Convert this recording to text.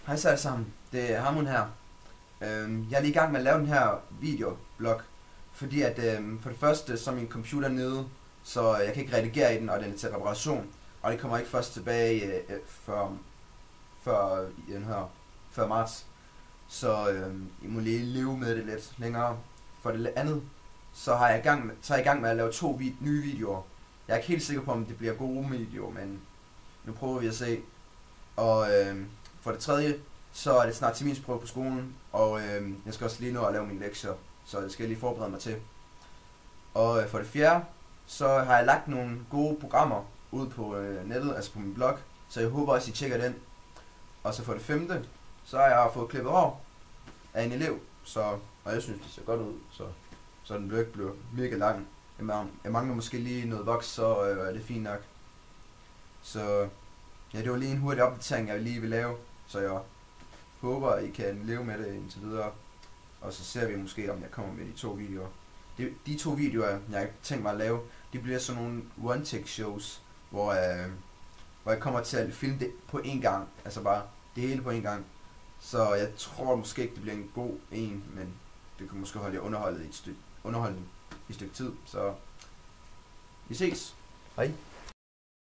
Hej så alle sammen, det er Hamon her. Jeg er lige i gang med at lave den her videoblog, fordi at for det første så er min computer nede, så jeg kan ikke redigere i den, og den er til reparation, og det kommer ikke først tilbage før marts. Så I må lige leve med det lidt længere. For det andet, så er jeg i gang med at lave nye videoer. Jeg er ikke helt sikker på, om det bliver gode videoer, men nu prøver vi at se. Og for det tredje, så er det snart terminsprøve på skolen, og jeg skal også lige nå at lave mine lektier, så det skal jeg lige forberede mig til. Og for det fjerde, så har jeg lagt nogle gode programmer ud på nettet, altså på min blog, så jeg håber også, I tjekker den. Og så for det femte, så har jeg fået klippet hår af en elev, og jeg synes, det ser godt ud, så den bliver mega lang. Jeg mangler måske lige noget voks, så er det fint nok. Så ja, det var lige en hurtig opdatering, jeg lige vil lave, så jeg håber, I kan leve med det indtil videre. Og så ser vi måske, om jeg kommer med de 2 videoer. De 2 videoer, jeg har tænkt mig at lave, de bliver sådan nogle one-take-shows, hvor jeg kommer til at filme det på én gang. Altså bare det hele på én gang. Så jeg tror måske ikke, det bliver en god en, men det kan måske holde jer underholdende i et stykke tid. Så vi ses. Hej.